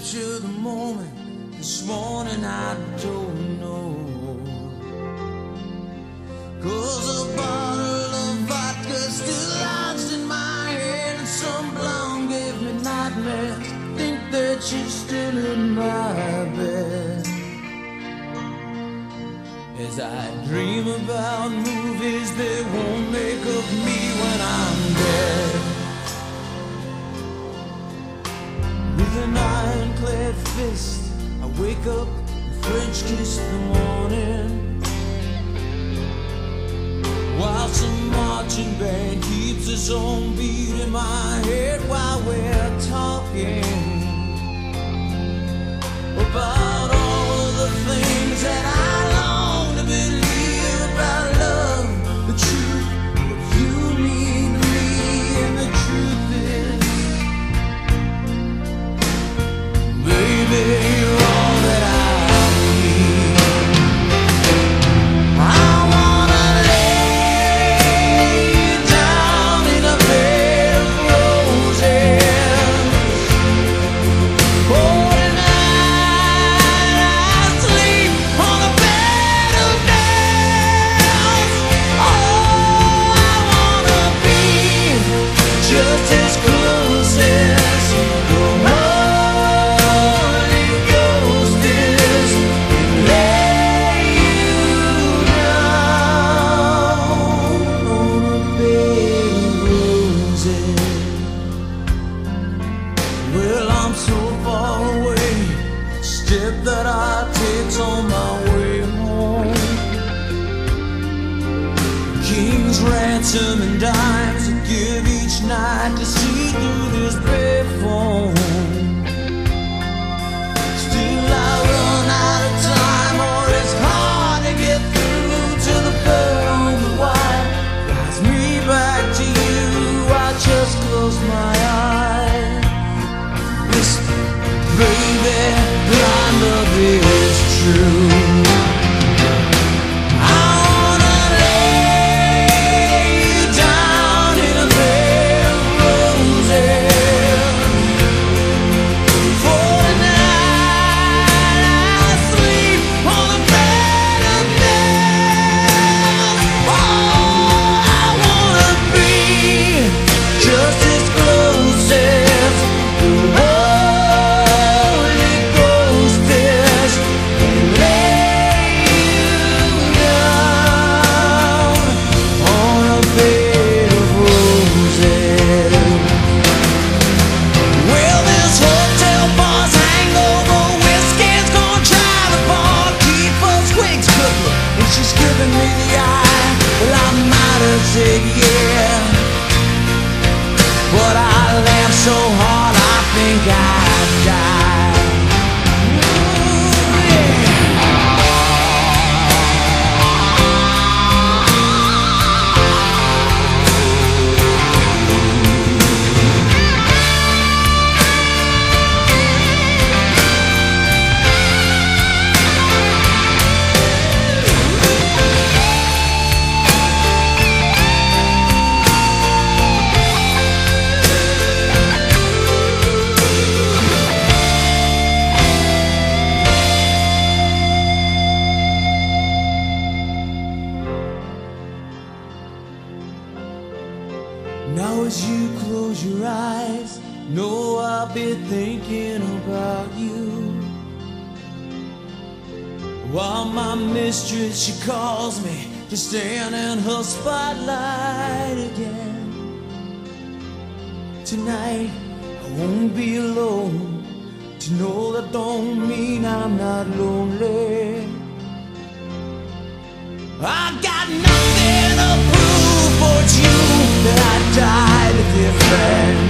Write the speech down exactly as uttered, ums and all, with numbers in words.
capture the moment. This morning I don't know, 'cause a bottle of vodka still lodged in my head, and some blonde gave me nightmares. Think that she's still in my bed. As I dream about movies they won't make of me when I'm dead. With an ironclad fist I wake up and French kiss the morning, while some marching band keeps its own beat in my head while we're talking about all of the things that I long to believe about love, the truth, what you mean to me. And the truth is, baby, you're all that I need. I wanna lay you down in a bed of roses. Oh, tonight I sleep on a bed of nails. Oh, I wanna be just as close as the Holy Ghost is, and lay you down on a bed of roses. Well, I'm so far away, step that I take's on my way home. King's ransom and dimes I give each night to see through this payphone. Still I run out of time, or it's hard to get through to the bird on the wire. Flies me back to you, I just close my eyes. Whisper, baby, blind love is true. I wanna lay you down in a bed of roses. For tonight I sleep on a bed of nails. Oh, I wanna be just as close as the Holy Ghost is, and lay you down on a bed of roses. Well, this hotel bar's hangover whiskey's gonna try the bar, keep us quick cooking, and she's giving me the eye. Well, I might have said yeah, but I laughed so hard I think I'd die. Ooh, yeah. Now as you close your eyes, know I'll be thinking about you, while my mistress, she calls me to stand in her spotlight again. Tonight I won't be alone, to know that don't mean I'm not lonely. I got nothing to prove, but it's you that I died to defend.